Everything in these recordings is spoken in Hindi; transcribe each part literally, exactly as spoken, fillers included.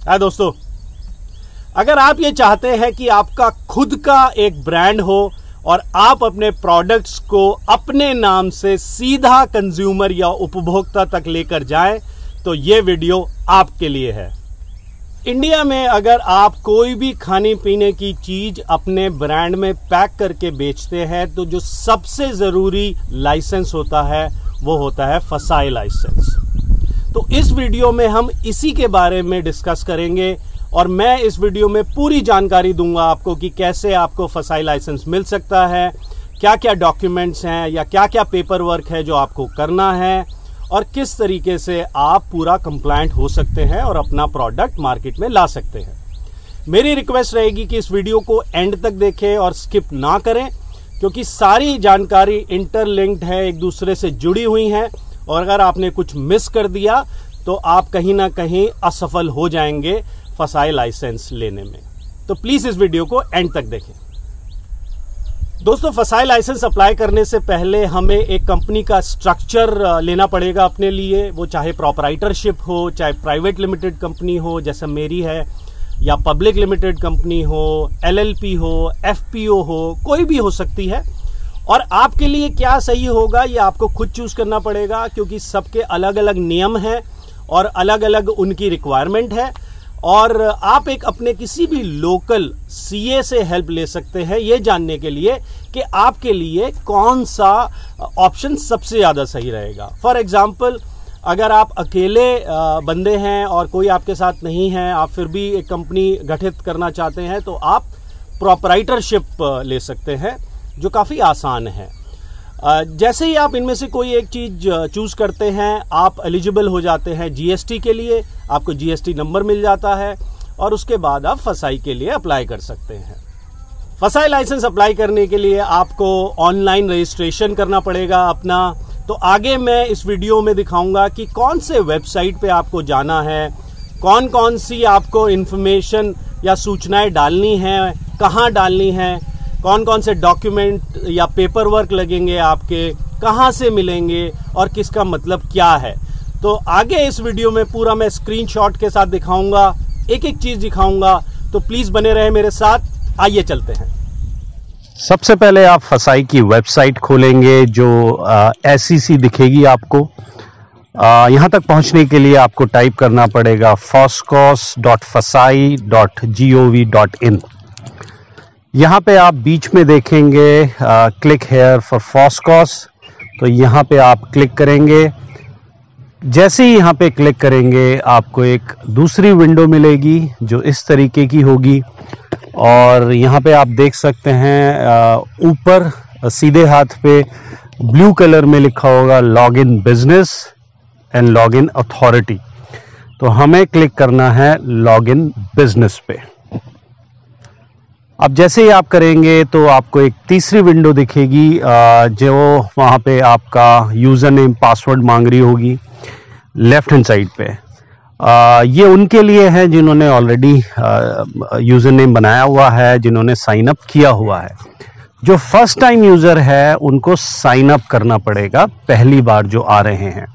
हाँ दोस्तों, अगर आप ये चाहते हैं कि आपका खुद का एक ब्रांड हो और आप अपने प्रोडक्ट्स को अपने नाम से सीधा कंज्यूमर या उपभोक्ता तक लेकर जाएं, तो ये वीडियो आपके लिए है। इंडिया में अगर आप कोई भी खाने पीने की चीज अपने ब्रांड में पैक करके बेचते हैं तो जो सबसे जरूरी लाइसेंस होता है वो होता है फसाई लाइसेंस। तो इस वीडियो में हम इसी के बारे में डिस्कस करेंगे और मैं इस वीडियो में पूरी जानकारी दूंगा आपको कि कैसे आपको फसाई लाइसेंस मिल सकता है, क्या क्या डॉक्यूमेंट्स हैं या क्या क्या पेपर वर्क है जो आपको करना है और किस तरीके से आप पूरा कंप्लायंट हो सकते हैं और अपना प्रोडक्ट मार्केट में ला सकते हैं। मेरी रिक्वेस्ट रहेगी कि इस वीडियो को एंड तक देखें और स्किप ना करें, क्योंकि सारी जानकारी इंटरलिंक्ड है, एक दूसरे से जुड़ी हुई है और अगर आपने कुछ मिस कर दिया तो आप कहीं ना कहीं असफल हो जाएंगे फसाई लाइसेंस लेने में। तो प्लीज इस वीडियो को एंड तक देखें। दोस्तों, फसाई लाइसेंस अप्लाई करने से पहले हमें एक कंपनी का स्ट्रक्चर लेना पड़ेगा अपने लिए, वो चाहे प्रोपराइटरशिप हो, चाहे प्राइवेट लिमिटेड कंपनी हो जैसा मेरी है, या पब्लिक लिमिटेड कंपनी हो, एलएलपी हो, एफपीओ हो, कोई भी हो सकती है। और आपके लिए क्या सही होगा ये आपको खुद चूज करना पड़ेगा, क्योंकि सबके अलग अलग नियम हैं और अलग अलग उनकी रिक्वायरमेंट है। और आप एक अपने किसी भी लोकल सीए से हेल्प ले सकते हैं ये जानने के लिए कि आपके लिए कौन सा ऑप्शन सबसे ज्यादा सही रहेगा। फॉर एग्जाम्पल, अगर आप अकेले बंदे हैं और कोई आपके साथ नहीं है, आप फिर भी एक कंपनी गठित करना चाहते हैं, तो आप प्रोपराइटरशिप ले सकते हैं जो काफी आसान है। जैसे ही आप इनमें से कोई एक चीज चूज करते हैं, आप एलिजिबल हो जाते हैं जीएसटी के लिए, आपको जीएसटी नंबर मिल जाता है और उसके बाद आप फसाई के लिए अप्लाई कर सकते हैं। फसाई लाइसेंस अप्लाई करने के लिए आपको ऑनलाइन रजिस्ट्रेशन करना पड़ेगा अपना। तो आगे मैं इस वीडियो में दिखाऊंगा कि कौन से वेबसाइट पे आपको जाना है, कौन कौन सी आपको इंफॉर्मेशन या सूचनाएं डालनी है, कहाँ डालनी है, कौन कौन से डॉक्यूमेंट या पेपर वर्क लगेंगे आपके, कहाँ से मिलेंगे और किसका मतलब क्या है। तो आगे इस वीडियो में पूरा मैं स्क्रीनशॉट के साथ दिखाऊंगा, एक एक चीज दिखाऊंगा, तो प्लीज बने रहे मेरे साथ। आइए चलते हैं। सबसे पहले आप फसाई की वेबसाइट खोलेंगे जो ऐसी सी दिखेगी आपको। आ, यहां तक पहुंचने के लिए आपको टाइप करना पड़ेगा foscos dot FSSAI dot G O V dot in. यहाँ पे आप बीच में देखेंगे क्लिक हेयर फॉर फॉस्कॉस, तो यहाँ पे आप क्लिक करेंगे। जैसे ही यहाँ पे क्लिक करेंगे आपको एक दूसरी विंडो मिलेगी जो इस तरीके की होगी और यहाँ पे आप देख सकते हैं ऊपर सीधे हाथ पे ब्लू कलर में लिखा होगा log in business and log in authority. तो हमें क्लिक करना है लॉग इन बिजनेस पे। अब जैसे ही आप करेंगे तो आपको एक तीसरी विंडो दिखेगी जो वहाँ पे आपका यूज़र नेम पासवर्ड मांग रही होगी लेफ्ट हैंड साइड पे। आ, ये उनके लिए है जिन्होंने ऑलरेडी यूज़र नेम बनाया हुआ है, जिन्होंने साइन अप किया हुआ है। जो फर्स्ट टाइम यूज़र है उनको साइन अप करना पड़ेगा, पहली बार जो आ रहे हैं।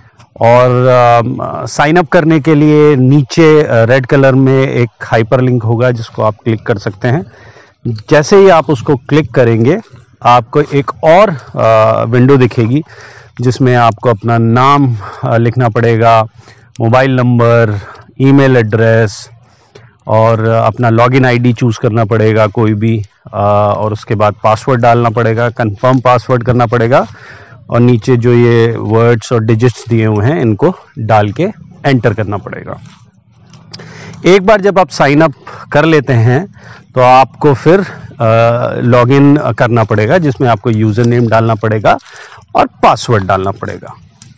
और साइन अप करने के लिए नीचे रेड कलर में एक हाइपरलिंक होगा जिसको आप क्लिक कर सकते हैं। जैसे ही आप उसको क्लिक करेंगे आपको एक और आ, विंडो दिखेगी जिसमें आपको अपना नाम आ, लिखना पड़ेगा, मोबाइल नंबर, ईमेल एड्रेस और अपना लॉगिन आईडी चूज करना पड़ेगा कोई भी, आ, और उसके बाद पासवर्ड डालना पड़ेगा, कंफर्म पासवर्ड करना पड़ेगा और नीचे जो ये वर्ड्स और डिजिट्स दिए हुए हैं इनको डाल के एंटर करना पड़ेगा। एक बार जब आप साइन अप कर लेते हैं तो आपको फिर लॉगिन करना पड़ेगा जिसमें आपको यूजर नेम डालना पड़ेगा और पासवर्ड डालना पड़ेगा।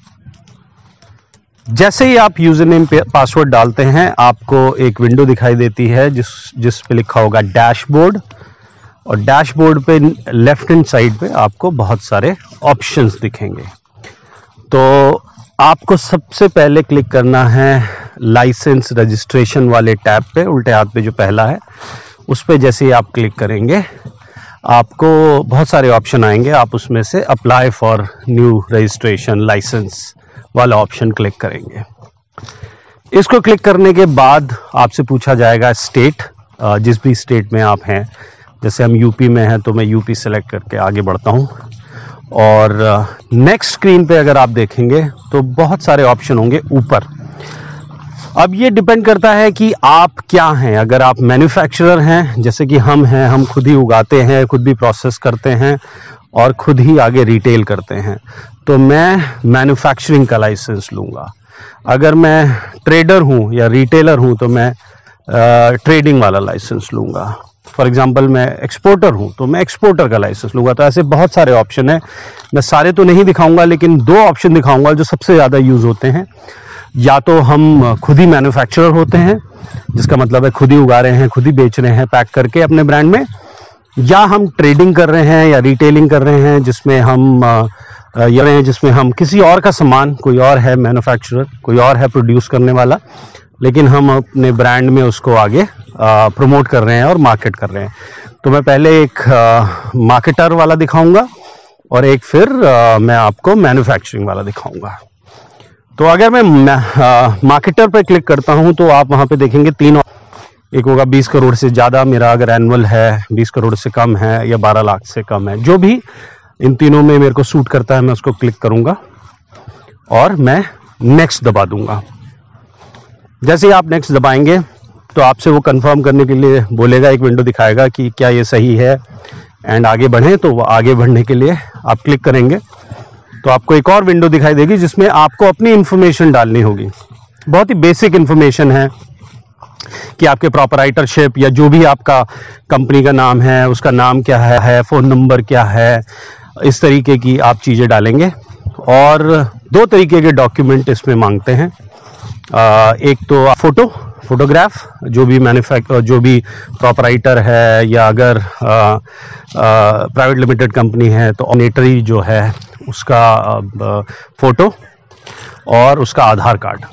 जैसे ही आप यूजर नेम पासवर्ड डालते हैं आपको एक विंडो दिखाई देती है जिस जिस पे लिखा होगा डैशबोर्ड, और डैशबोर्ड पे लेफ्ट हैंड साइड पे आपको बहुत सारे ऑप्शंस दिखेंगे। तो आपको सबसे पहले क्लिक करना है लाइसेंस रजिस्ट्रेशन वाले टैब पे, उल्टे हाथ पे जो पहला है उस पे जैसे ही आप क्लिक करेंगे आपको बहुत सारे ऑप्शन आएंगे। आप उसमें से apply for new registration licence वाला ऑप्शन क्लिक करेंगे। इसको क्लिक करने के बाद आपसे पूछा जाएगा स्टेट, जिस भी स्टेट में आप हैं। जैसे हम यूपी में हैं तो मैं यूपी सेलेक्ट करके आगे बढ़ता हूं। और नेक्स्ट स्क्रीन पे अगर आप देखेंगे तो बहुत सारे ऑप्शन होंगे ऊपर। अब ये डिपेंड करता है कि आप क्या हैं। अगर आप मैन्युफैक्चरर हैं, जैसे कि हम हैं, हम खुद ही उगाते हैं, खुद भी प्रोसेस करते हैं और खुद ही आगे रिटेल करते हैं, तो मैं मैन्युफैक्चरिंग का लाइसेंस लूँगा। अगर मैं ट्रेडर हूँ या रिटेलर हूँ तो मैं ट्रेडिंग वाला लाइसेंस लूँगा। फॉर एग्जांपल मैं एक्सपोर्टर हूँ तो मैं एक्सपोर्टर का लाइसेंस लूँगा। तो ऐसे बहुत सारे ऑप्शन हैं, मैं सारे तो नहीं दिखाऊंगा, लेकिन दो ऑप्शन दिखाऊंगा जो सबसे ज़्यादा यूज़ होते हैं। या तो हम खुद ही मैन्युफैक्चरर होते हैं, जिसका मतलब है खुद ही उगा रहे हैं, खुद ही बेच रहे हैं पैक करके अपने ब्रांड में, या हम ट्रेडिंग कर रहे हैं या रिटेलिंग कर रहे हैं, जिसमें हम ये रहे हैं जिसमें हम किसी और का सामान, कोई और है मैन्युफैक्चरर, कोई और है प्रोड्यूस करने वाला, लेकिन हम अपने ब्रांड में उसको आगे प्रमोट कर रहे हैं और मार्केट कर रहे हैं। तो मैं पहले एक मार्केटर वाला दिखाऊंगा और एक फिर आ, मैं आपको मैन्युफैक्चरिंग वाला दिखाऊंगा। तो अगर मैं मार्केटर पर क्लिक करता हूं तो आप वहां पे देखेंगे तीन, एक होगा बीस करोड़ से ज़्यादा, मेरा अगर एनुअल है, बीस करोड़ से कम है या बारह लाख से कम है, जो भी इन तीनों में मेरे को सूट करता है मैं उसको क्लिक करूंगा और मैं नेक्स्ट दबा दूंगा। जैसे ही आप नेक्स्ट दबाएंगे तो आपसे वो कंफर्म करने के लिए बोलेगा, एक विंडो दिखाएगा कि क्या ये सही है एंड आगे बढ़ें। तो वो आगे बढ़ने के लिए आप क्लिक करेंगे तो आपको एक और विंडो दिखाई देगी जिसमें आपको अपनी इंफॉर्मेशन डालनी होगी। बहुत ही बेसिक इंफॉर्मेशन है कि आपके प्रोपराइटरशिप या जो भी आपका कंपनी का नाम है उसका नाम क्या है, है फ़ोन नंबर क्या है, इस तरीके की आप चीज़ें डालेंगे। और दो तरीके के डॉक्यूमेंट इसमें मांगते हैं। आ, एक तो फोटो फोटोग्राफ, जो भी मैन्युफैक्चर जो भी प्रोपराइटर है या अगर प्राइवेट लिमिटेड कंपनी है तो ऑनेटरी जो है उसका आ, फोटो और उसका आधार कार्ड,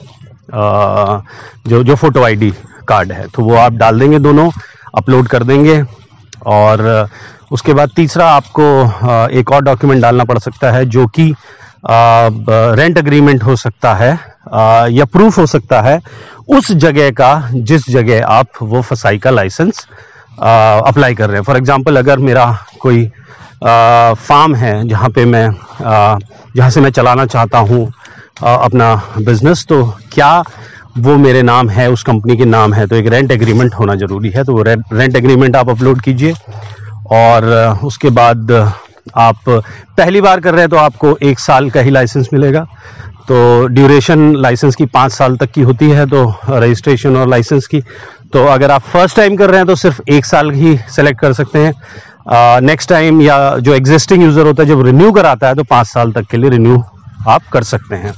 आ, जो जो फोटो आईडी कार्ड है, तो वो आप डाल देंगे, दोनों अपलोड कर देंगे। और उसके बाद तीसरा आपको एक और डॉक्यूमेंट डालना पड़ सकता है जो कि रेंट एग्रीमेंट हो सकता है आ, या प्रूफ हो सकता है उस जगह का जिस जगह आप वो फसाई का लाइसेंस अप्लाई कर रहे हैं। फॉर एग्जांपल अगर मेरा कोई आ, फार्म है जहाँ पे मैं आ, जहाँ से मैं चलाना चाहता हूँ अपना बिजनेस, तो क्या वो मेरे नाम है, उस कंपनी के नाम है, तो एक रेंट एग्रीमेंट होना ज़रूरी है। तो वो रेंट एग्रीमेंट आप अपलोड कीजिए। और उसके बाद आप पहली बार कर रहे हैं तो आपको एक साल का ही लाइसेंस मिलेगा। तो ड्यूरेशन लाइसेंस की पाँच साल तक की होती है, तो रजिस्ट्रेशन और लाइसेंस की। तो अगर आप फर्स्ट टाइम कर रहे हैं तो सिर्फ एक साल ही सेलेक्ट कर सकते हैं। नेक्स्ट टाइम या जो एग्जिस्टिंग यूज़र होता है जब रिन्यू कराता है तो पाँच साल तक के लिए रिन्यू आप कर सकते हैं।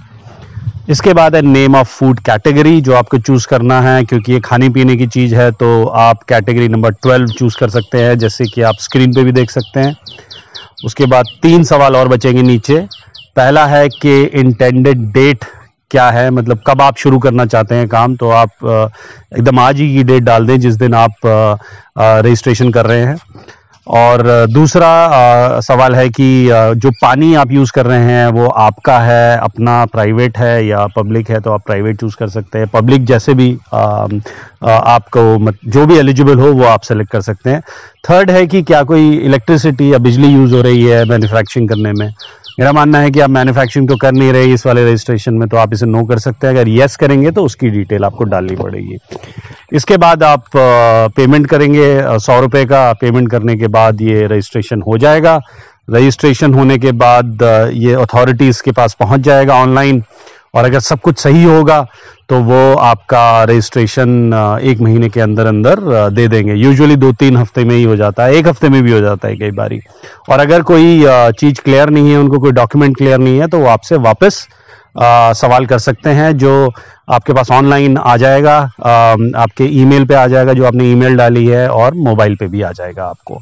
इसके बाद है नेम ऑफ फूड कैटेगरी, जो आपको चूज़ करना है, क्योंकि ये खाने पीने की चीज़ है तो आप कैटेगरी नंबर ट्वेल्व चूज़ कर सकते हैं, जैसे कि आप स्क्रीन पे भी देख सकते हैं। उसके बाद तीन सवाल और बचेंगे नीचे। पहला है कि इंटेंडेड डेट क्या है, मतलब कब आप शुरू करना चाहते हैं काम, तो आप एकदम आज ही की डेट डाल दें जिस दिन आप रजिस्ट्रेशन कर रहे हैं। और दूसरा आ, सवाल है कि जो पानी आप यूज़ कर रहे हैं वो आपका है, अपना प्राइवेट है या पब्लिक है, तो आप प्राइवेट चूज़ कर सकते हैं। पब्लिक जैसे भी आ, आ, आपको मत, जो भी एलिजिबल हो वो आप सेलेक्ट कर सकते हैं। थर्ड है कि क्या कोई इलेक्ट्रिसिटी या बिजली यूज़ हो रही है मैन्युफैक्चरिंग करने में। मेरा मानना है कि आप मैन्युफैक्चरिंग तो कर नहीं रहे इस वाले रजिस्ट्रेशन में, तो आप इसे नो कर सकते हैं। अगर येस करेंगे तो उसकी डिटेल आपको डालनी पड़ेगी। इसके बाद आप पेमेंट करेंगे सौ रुपये का। पेमेंट करने के बाद ये रजिस्ट्रेशन हो जाएगा। रजिस्ट्रेशन होने के बाद ये अथॉरिटीज़ के पास पहुंच जाएगा ऑनलाइन, और अगर सब कुछ सही होगा तो वो आपका रजिस्ट्रेशन एक महीने के अंदर अंदर दे देंगे। यूजुअली दो तीन हफ्ते में ही हो जाता है, एक हफ्ते में भी हो जाता है कई बारी। और अगर कोई चीज़ क्लियर नहीं है, उनको कोई डॉक्यूमेंट क्लियर नहीं है, तो वो आपसे वापस आ, सवाल कर सकते हैं, जो आपके पास ऑनलाइन आ जाएगा, आ, आपके ईमेल पे आ जाएगा जो आपने ईमेल डाली है, और मोबाइल पे भी आ जाएगा आपको,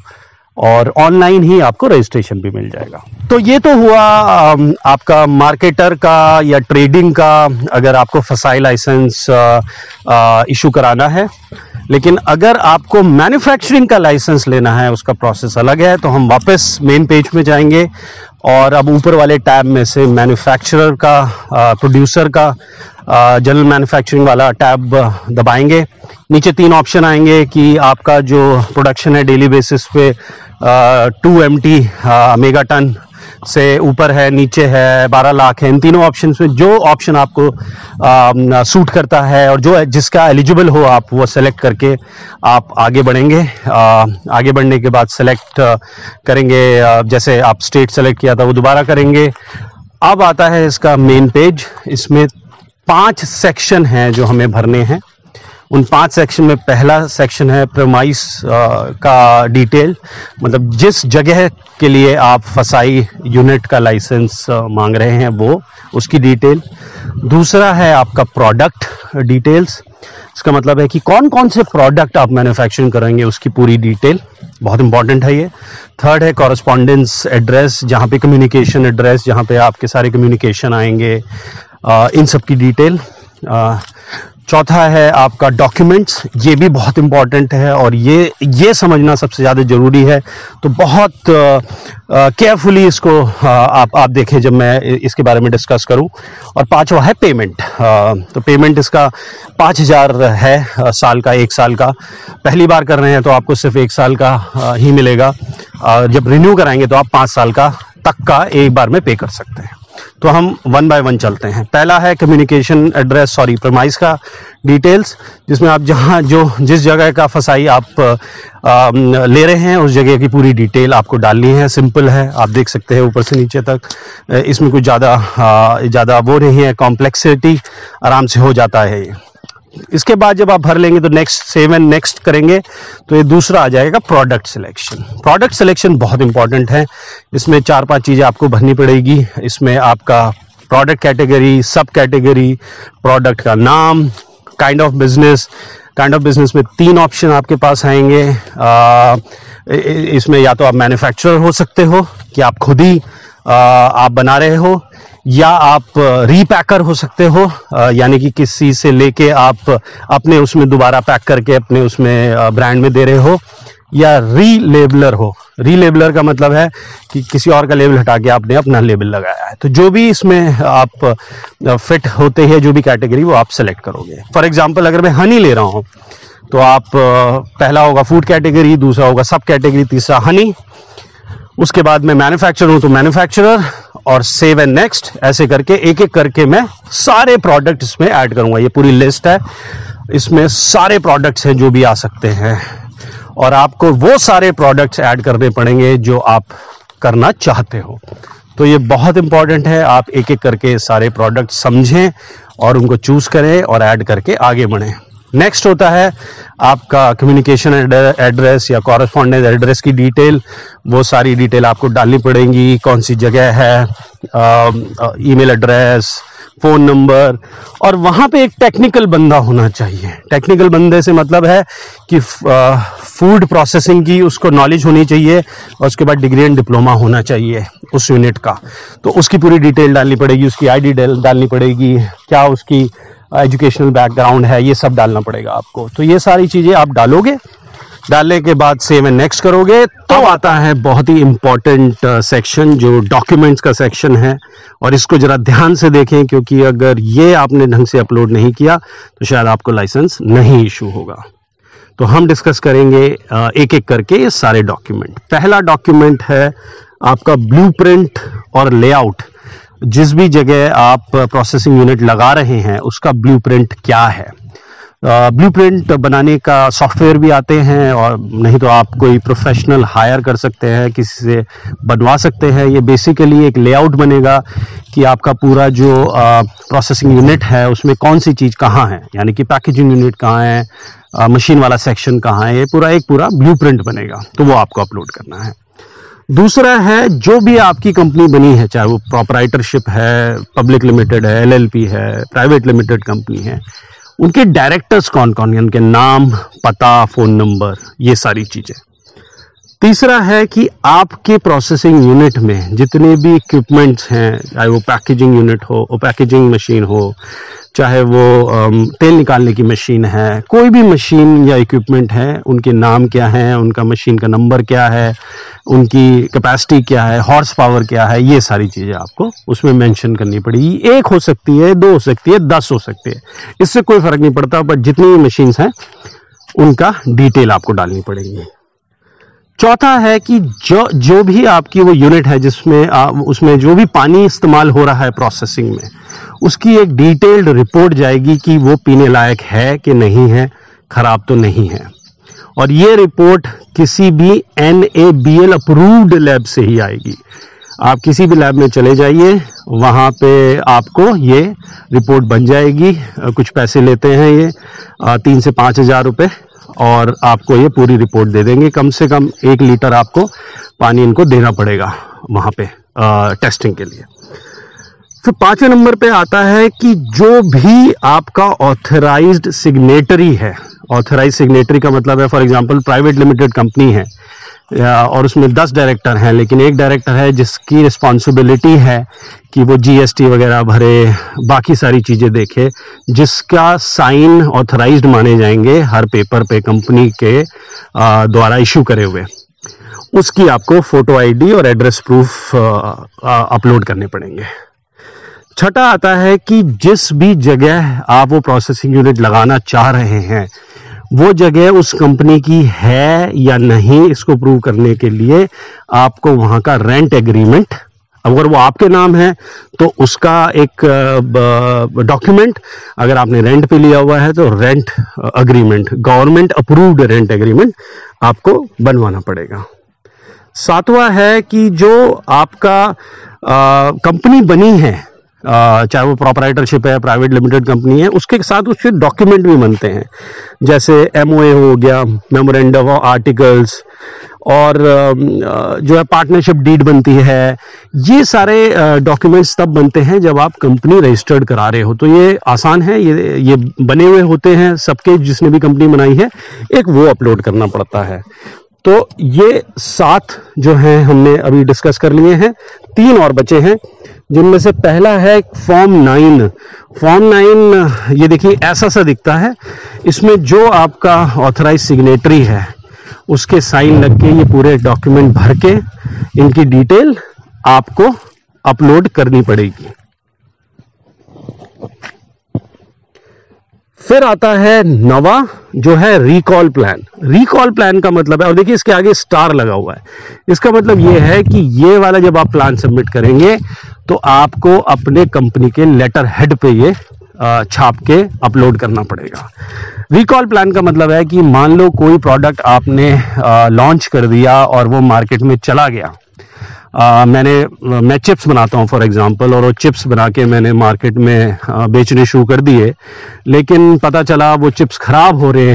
और ऑनलाइन ही आपको रजिस्ट्रेशन भी मिल जाएगा। तो ये तो हुआ आपका मार्केटर का या ट्रेडिंग का, अगर आपको फसाई लाइसेंस इशू कराना है। लेकिन अगर आपको मैन्युफैक्चरिंग का लाइसेंस लेना है, उसका प्रोसेस अलग है। तो हम वापस मेन पेज में जाएंगे और अब ऊपर वाले टैब में से मैन्युफैक्चरर का, प्रोड्यूसर का, जनरल मैन्युफैक्चरिंग वाला टैब दबाएंगे। नीचे तीन ऑप्शन आएंगे कि आपका जो प्रोडक्शन है डेली बेसिस पे two M T mega ton से ऊपर है, नीचे है, बारह लाख है। इन तीनों ऑप्शंस में जो ऑप्शन आपको आ, सूट करता है और जो जिसका एलिजिबल हो आप वो सेलेक्ट करके आप आगे बढ़ेंगे। आ, आगे बढ़ने के बाद सेलेक्ट करेंगे, आ, जैसे आप स्टेट सेलेक्ट किया था वो दोबारा करेंगे। अब आता है इसका मेन पेज। इसमें पांच सेक्शन हैं जो हमें भरने हैं। उन पांच सेक्शन में पहला सेक्शन है प्रेमाइस का डिटेल, मतलब जिस जगह के लिए आप फसाई यूनिट का लाइसेंस मांग रहे हैं वो, उसकी डिटेल। दूसरा है आपका प्रोडक्ट डिटेल्स, इसका मतलब है कि कौन कौन से प्रोडक्ट आप मैन्युफैक्चरिंग करेंगे उसकी पूरी डिटेल, बहुत इंपॉर्टेंट है ये। थर्ड है कॉरेस्पॉन्डेंस एड्रेस, जहाँ पे कम्युनिकेशन एड्रेस, जहाँ पे आपके सारे कम्युनिकेशन आएंगे, आ, इन सब की डिटेल। आ, चौथा है आपका डॉक्यूमेंट्स, ये भी बहुत इंपॉर्टेंट है और ये ये समझना सबसे ज़्यादा ज़रूरी है। तो बहुत केयरफुली इसको आ, आप आप देखें जब मैं इसके बारे में डिस्कस करूं। और पांचवा है पेमेंट। आ, तो पेमेंट इसका पाँच हज़ार है, आ, साल का, एक साल का। पहली बार कर रहे हैं तो आपको सिर्फ एक साल का आ, ही मिलेगा। आ, जब रिन्यू कराएंगे तो आप पाँच साल का तक का एक बार में पे कर सकते हैं। तो हम वन बाय वन चलते हैं। पहला है कम्युनिकेशन एड्रेस, सॉरी प्रेमाइस का डिटेल्स, जिसमें आप जहां जो जिस जगह का फसाई आप आ, ले रहे हैं उस जगह की पूरी डिटेल आपको डालनी है। सिंपल है, आप देख सकते हैं ऊपर से नीचे तक। इसमें कुछ ज़्यादा ज़्यादा वो नहीं है, कॉम्प्लेक्सिटी आराम से हो जाता है ये। इसके बाद जब आप भर लेंगे तो नेक्स्ट, सेव एंड नेक्स्ट करेंगे तो ये दूसरा आ जाएगा प्रोडक्ट सिलेक्शन। प्रोडक्ट सिलेक्शन बहुत इंपॉर्टेंट है। इसमें चार पांच चीज़ें आपको भरनी पड़ेगी। इसमें आपका product category, sub category, product का नाम, kind of business. Kind of business में तीन ऑप्शन आपके पास आएंगे। आ, इसमें या तो आप मैन्युफैक्चरर हो सकते हो कि आप खुद ही आ, आप बना रहे हो, या आप रीपैकर हो सकते हो, यानी कि किसी से लेके आप अपने उसमें दोबारा पैक करके अपने उसमें ब्रांड में दे रहे हो, या रीलेबलर हो। रीलेबलर का मतलब है कि किसी और का लेबल हटा के आपने अपना लेबल लगाया है। तो जो भी इसमें आप फिट होते हैं, जो भी कैटेगरी, वो आप सेलेक्ट करोगे। फॉर एग्जांपल अगर मैं हनी ले रहा हूँ तो आप पहला होगा फूड कैटेगरी, दूसरा होगा सब कैटेगरी, तीसरा हनी। उसके बाद मैं मैन्युफैक्चरर हूँ तो मैन्युफैक्चरर, और सेव एंड नेक्स्ट, ऐसे करके एक एक करके मैं सारे प्रोडक्ट इसमें ऐड करूंगा। ये पूरी लिस्ट है, इसमें सारे प्रोडक्ट्स हैं जो भी आ सकते हैं, और आपको वो सारे प्रोडक्ट्स ऐड करने पड़ेंगे जो आप करना चाहते हो। तो ये बहुत इंपॉर्टेंट है, आप एक एक करके सारे प्रोडक्ट समझें और उनको चूज करें और ऐड करके आगे बढ़ें। नेक्स्ट होता है आपका कम्युनिकेशन एड्रेस या कॉरेस्पॉन्डेंस एड्रेस की डिटेल। वो सारी डिटेल आपको डालनी पड़ेगी, कौन सी जगह है, ईमेल एड्रेस, फ़ोन नंबर, और वहाँ पे एक टेक्निकल बंदा होना चाहिए। टेक्निकल बंदे से मतलब है कि फूड प्रोसेसिंग की उसको नॉलेज होनी चाहिए, और उसके बाद डिग्री एंड डिप्लोमा होना चाहिए उस यूनिट का। तो उसकी पूरी डिटेल डालनी पड़ेगी, उसकी आईडी डालनी पड़ेगी, क्या उसकी एजुकेशनल बैकग्राउंड है, ये सब डालना पड़ेगा आपको। तो ये सारी चीज़ें आप डालोगे, डालने के बाद सेव एंड नेक्स्ट करोगे तो आता है बहुत ही इंपॉर्टेंट सेक्शन जो डॉक्यूमेंट्स का सेक्शन है। और इसको जरा ध्यान से देखें, क्योंकि अगर ये आपने ढंग से अपलोड नहीं किया तो शायद आपको लाइसेंस नहीं इशू होगा। तो हम डिस्कस करेंगे एक एक करके ये सारे डॉक्यूमेंट। पहला डॉक्यूमेंट है आपका ब्लूप्रिंट और लेआउट। जिस भी जगह आप प्रोसेसिंग यूनिट लगा रहे हैं उसका ब्लूप्रिंट क्या है। ब्लूप्रिंट uh, बनाने का सॉफ्टवेयर भी आते हैं, और नहीं तो आप कोई प्रोफेशनल हायर कर सकते हैं, किसी से बनवा सकते हैं। ये बेसिकली एक लेआउट बनेगा कि आपका पूरा जो प्रोसेसिंग uh, यूनिट है उसमें कौन सी चीज़ कहाँ है, यानी कि पैकेजिंग यूनिट कहाँ है, uh, मशीन वाला सेक्शन कहाँ है। ये पूरा एक पूरा ब्लूप्रिंट बनेगा, तो वो आपको अपलोड करना है। दूसरा है जो भी आपकी कंपनी बनी है, चाहे वो प्रोपराइटरशिप है, पब्लिक लिमिटेड है, एलएलपी है, प्राइवेट लिमिटेड कंपनी है, उनके डायरेक्टर्स कौन कौन है, उनके नाम, पता, फोन नंबर, ये सारी चीजें। तीसरा है कि आपके प्रोसेसिंग यूनिट में जितने भी इक्विपमेंट्स हैं, चाहे वो पैकेजिंग यूनिट हो, वो पैकेजिंग मशीन हो, चाहे वो अम, तेल निकालने की मशीन है, कोई भी मशीन या इक्विपमेंट है, उनके नाम क्या हैं, उनका मशीन का नंबर क्या है, उनकी कैपेसिटी क्या है, हॉर्स पावर क्या है, ये सारी चीज़ें आपको उसमें मेंशन करनी पड़ेगी। एक हो सकती है, दो हो सकती है, दस हो सकती है, इससे कोई फर्क नहीं पड़ता, बट जितनी भी मशीन्स हैं उनका डिटेल आपको डालनी पड़ेगी। चौथा है कि जो जो भी आपकी वो यूनिट है जिसमें आ, उसमें जो भी पानी इस्तेमाल हो रहा है प्रोसेसिंग में, उसकी एक डिटेल्ड रिपोर्ट जाएगी कि वो पीने लायक है कि नहीं है, खराब तो नहीं है। और ये रिपोर्ट किसी भी N A B L approved lab से ही आएगी। आप किसी भी लैब में चले जाइए, वहाँ पे आपको ये रिपोर्ट बन जाएगी। कुछ पैसे लेते हैं ये, तीन से पाँच हज़ार रुपये, और आपको ये पूरी रिपोर्ट दे देंगे। कम से कम एक लीटर आपको पानी इनको देना पड़ेगा वहाँ पे आ, टेस्टिंग के लिए। फिर पांचवें नंबर पे आता है कि जो भी आपका ऑथराइज्ड सिग्नेटरी है, ऑथराइज सिग्नेटरी का मतलब है for example private limited company है और उसमें दस डायरेक्टर हैं, लेकिन एक डायरेक्टर है जिसकी रिस्पॉन्सिबिलिटी है कि वो जीएसटी वगैरह भरे, बाकी सारी चीज़ें देखे, जिसका साइन ऑथराइज्ड माने जाएंगे हर पेपर पे कंपनी के द्वारा इशू करे हुए, उसकी आपको फोटो आईडी और एड्रेस प्रूफ अपलोड करने पड़ेंगे। छठा आता है कि जिस भी जगह आप वो प्रोसेसिंग यूनिट लगाना चाह रहे हैं, वो जगह उस कंपनी की है या नहीं, इसको प्रूव करने के लिए आपको वहाँ का रेंट एग्रीमेंट, अगर वो आपके नाम है तो उसका एक डॉक्यूमेंट, अगर आपने रेंट पे लिया हुआ है तो rent agreement, government approved rent agreement आपको बनवाना पड़ेगा। सातवां है कि जो आपका कंपनी बनी है, Uh, चाहे वो प्रोपराइटरशिप है, प्राइवेट लिमिटेड कंपनी है, उसके साथ उसके डॉक्यूमेंट भी बनते हैं, जैसे एमओए हो गया, मेमोरेंडम ऑफ आर्टिकल्स, और uh, जो है पार्टनरशिप डीड बनती है। ये सारे डॉक्यूमेंट्स uh, तब बनते हैं जब आप कंपनी रजिस्टर्ड करा रहे हो। तो ये आसान है, ये ये बने हुए होते हैं सबके, जिसने भी कंपनी बनाई है, एक वो अपलोड करना पड़ता है। तो ये सात जो हैं हमने अभी डिस्कस कर लिए हैं, तीन और बचे हैं, जिनमें से पहला है फॉर्म नाइन। फॉर्म नाइन ये देखिए ऐसा सा दिखता है, इसमें जो आपका ऑथराइज सिग्नेटरी है उसके साइन लग के ये पूरे डॉक्यूमेंट भर के इनकी डिटेल आपको अपलोड करनी पड़ेगी। फिर आता है नवा, जो है रिकॉल प्लान। रिकॉल प्लान का मतलब है, और देखिए इसके आगे स्टार लगा हुआ है, इसका मतलब ये है कि ये वाला जब आप प्लान सबमिट करेंगे तो आपको अपने कंपनी के लेटर हेड पे ये छाप के अपलोड करना पड़ेगा। रिकॉल प्लान का मतलब है कि मान लो कोई प्रोडक्ट आपने लॉन्च कर दिया और वो मार्केट में चला गया। आ, मैंने मैं चिप्स बनाता हूँ फॉर एग्जांपल, और वो चिप्स बना के मैंने मार्केट में आ, बेचने शुरू कर दिए, लेकिन पता चला वो चिप्स खराब हो रहे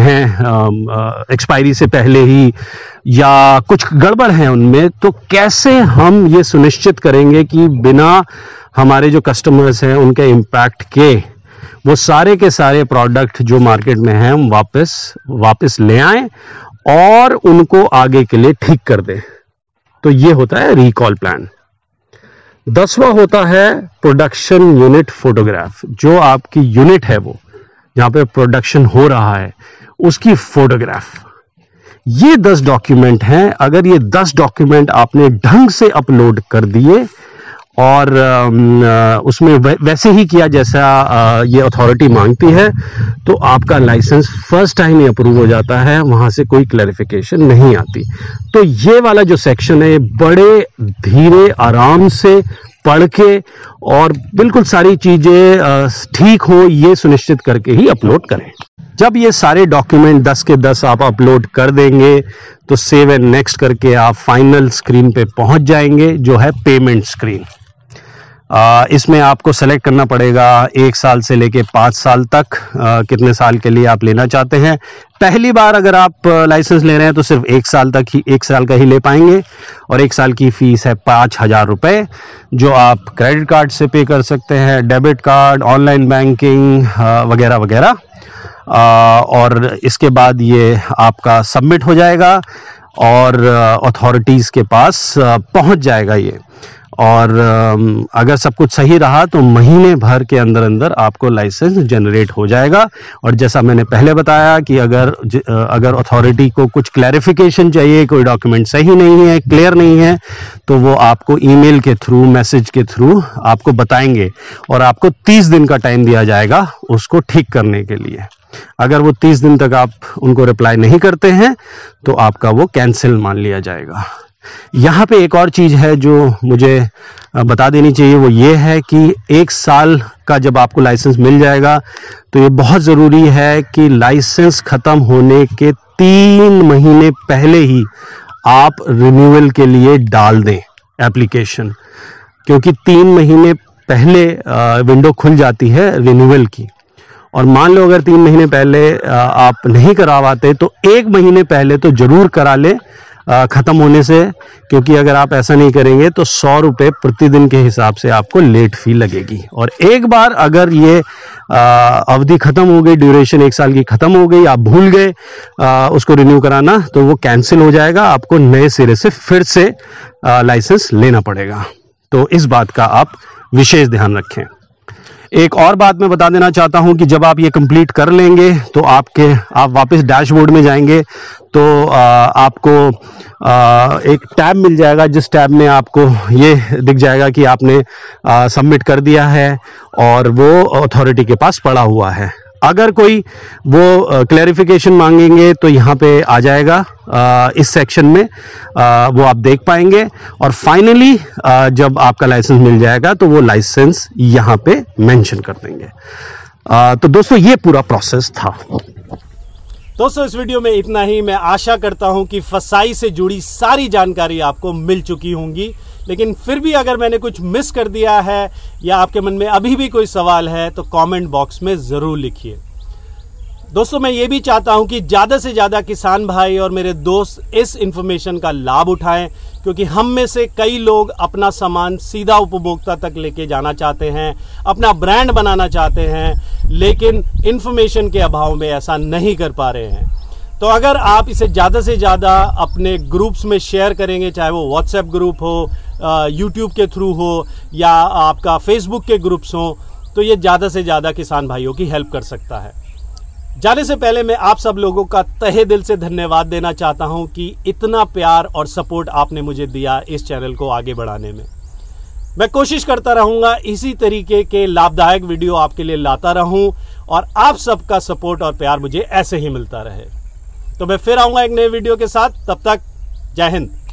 हैं एक्सपायरी से पहले ही, या कुछ गड़बड़ है उनमें। तो कैसे हम ये सुनिश्चित करेंगे कि बिना हमारे जो कस्टमर्स हैं उनके इम्पैक्ट के वो सारे के सारे प्रोडक्ट जो मार्केट में हैं हम वापस वापस ले आएं और उनको आगे के लिए ठीक कर दें। तो ये होता है रिकॉल प्लान। दसवां होता है प्रोडक्शन यूनिट फोटोग्राफ। जो आपकी यूनिट है, वो जहां पे प्रोडक्शन हो रहा है, उसकी फोटोग्राफ। ये दस डॉक्यूमेंट हैं। अगर ये दस डॉक्यूमेंट आपने ढंग से अपलोड कर दिए और उसमें वैसे ही किया जैसा ये अथॉरिटी मांगती है, तो आपका लाइसेंस फर्स्ट टाइम ही अप्रूव हो जाता है, वहां से कोई क्लैरिफिकेशन नहीं आती। तो ये वाला जो सेक्शन है, बड़े धीरे आराम से पढ़ के और बिल्कुल सारी चीजें ठीक हो ये सुनिश्चित करके ही अपलोड करें। जब ये सारे डॉक्यूमेंट दस के दस आप अपलोड कर देंगे तो सेव एंड नेक्स्ट करके आप फाइनल स्क्रीन पे पहुंच जाएंगे, जो है पेमेंट स्क्रीन। आ, इसमें आपको सेलेक्ट करना पड़ेगा एक साल से लेके पाँच साल तक, आ, कितने साल के लिए आप लेना चाहते हैं। पहली बार अगर आप लाइसेंस ले रहे हैं तो सिर्फ एक साल तक ही एक साल का ही ले पाएंगे, और एक साल की फीस है पाँच हजार रुपये, जो आप क्रेडिट कार्ड से पे कर सकते हैं, डेबिट कार्ड, ऑनलाइन बैंकिंग वगैरह वगैरह। और इसके बाद ये आपका सबमिट हो जाएगा और अथॉरिटीज़ के पास पहुंच जाएगा ये। और अगर सब कुछ सही रहा तो महीने भर के अंदर अंदर आपको लाइसेंस जनरेट हो जाएगा। और जैसा मैंने पहले बताया कि अगर अगर अथॉरिटी को कुछ क्लैरिफिकेशन चाहिए, कोई डॉक्यूमेंट सही नहीं है, क्लियर नहीं है, तो वो आपको ईमेल के थ्रू, मैसेज के थ्रू आपको बताएंगे और आपको तीस दिन का टाइम दिया जाएगा उसको ठीक करने के लिए। अगर वो तीस दिन तक आप उनको रिप्लाई नहीं करते हैं तो आपका वो कैंसिल मान लिया जाएगा। यहाँ पे एक और चीज़ है जो मुझे बता देनी चाहिए, वो ये है कि एक साल का जब आपको लाइसेंस मिल जाएगा तो ये बहुत ज़रूरी है कि लाइसेंस ख़त्म होने के तीन महीने पहले ही आप रिन्यूअल के लिए डाल दें एप्लीकेशन, क्योंकि तीन महीने पहले विंडो खुल जाती है रिन्यूअल की। और मान लो अगर तीन महीने पहले आप नहीं करवाते तो एक महीने पहले तो ज़रूर करा ले ख़त्म होने से, क्योंकि अगर आप ऐसा नहीं करेंगे तो सौ रुपये प्रतिदिन के हिसाब से आपको लेट फी लगेगी। और एक बार अगर ये अवधि ख़त्म हो गई, ड्यूरेशन एक साल की ख़त्म हो गई, आप भूल गए उसको रिन्यू कराना, तो वो कैंसिल हो जाएगा, आपको नए सिरे से फिर से लाइसेंस लेना पड़ेगा। तो इस बात का आप विशेष ध्यान रखें। एक और बात मैं बता देना चाहता हूं कि जब आप ये कंप्लीट कर लेंगे तो आपके आप वापस डैशबोर्ड में जाएंगे तो आ, आपको आ, एक टैब मिल जाएगा, जिस टैब में आपको ये दिख जाएगा कि आपने आ, सबमिट कर दिया है और वो अथॉरिटी के पास पड़ा हुआ है। अगर कोई वो क्लैरिफिकेशन मांगेंगे तो यहाँ पे आ जाएगा, आ, इस सेक्शन में आ, वो आप देख पाएंगे। और फाइनली जब आपका लाइसेंस मिल जाएगा तो वो लाइसेंस यहाँ पे मेंशन कर देंगे। आ, तो दोस्तों ये पूरा प्रोसेस था। दोस्तों इस वीडियो में इतना ही। मैं आशा करता हूं कि फसाई से जुड़ी सारी जानकारी आपको मिल चुकी होंगी, लेकिन फिर भी अगर मैंने कुछ मिस कर दिया है या आपके मन में अभी भी कोई सवाल है तो कमेंट बॉक्स में जरूर लिखिए। दोस्तों मैं ये भी चाहता हूं कि ज्यादा से ज्यादा किसान भाई और मेरे दोस्त इस इंफॉर्मेशन का लाभ उठाएं, क्योंकि हम में से कई लोग अपना सामान सीधा उपभोक्ता तक लेके जाना चाहते हैं, अपना ब्रांड बनाना चाहते हैं, लेकिन इंफॉर्मेशन के अभाव में ऐसा नहीं कर पा रहे हैं। तो अगर आप इसे ज़्यादा से ज़्यादा अपने ग्रुप्स में शेयर करेंगे, चाहे वो व्हाट्सएप ग्रुप हो, यूट्यूब के थ्रू हो या आपका फेसबुक के ग्रुप्स हो, तो ये ज़्यादा से ज़्यादा किसान भाइयों की हेल्प कर सकता है। जाने से पहले मैं आप सब लोगों का तहे दिल से धन्यवाद देना चाहता हूं कि इतना प्यार और सपोर्ट आपने मुझे दिया इस चैनल को आगे बढ़ाने में। मैं कोशिश करता रहूंगा इसी तरीके के लाभदायक वीडियो आपके लिए लाता रहूं और आप सबका सपोर्ट और प्यार मुझे ऐसे ही मिलता रहे। तो मैं फिर आऊंगा एक नए वीडियो के साथ, तब तक जय हिंद।